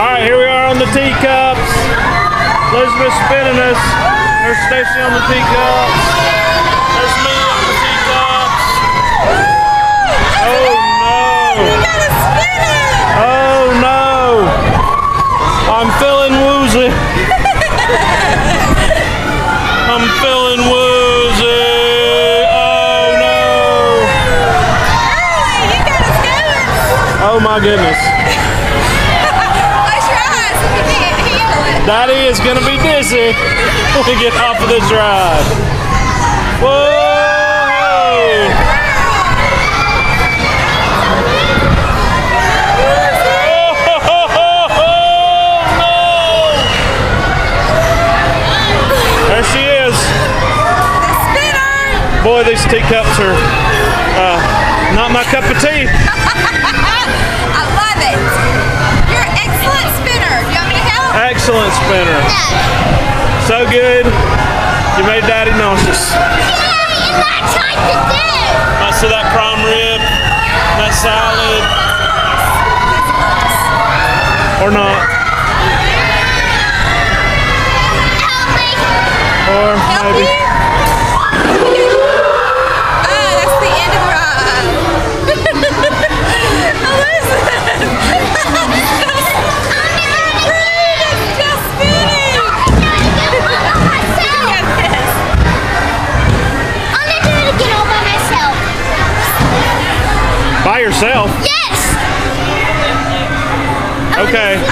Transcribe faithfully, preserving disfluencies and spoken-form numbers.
Alright, here we are on the teacups. Elizabeth's spinning us. There's Stacy on the teacups. There's me on the teacups. Oh no! You gotta spin it! Oh no! I'm feeling woozy. I'm feeling woozy. Oh no! Hey, you gotta spin it! Oh my goodness. Close your eyes if you can't handle it. Daddy is gonna be dizzy when we get off of this ride. Whoa! There she is. The spinner! Boy, these teacups are uh, not my cup of tea. I love it. You're an excellent spinner. Do you want me to help? Excellent spinner. So good. You made Daddy nauseous. Yay! And that's hard to do. I see that prime rib, that salad, or not, or Help maybe. you? Oh, that's the end of the ride. Elizabeth! It's just spinning. By yourself? Yes! Okay.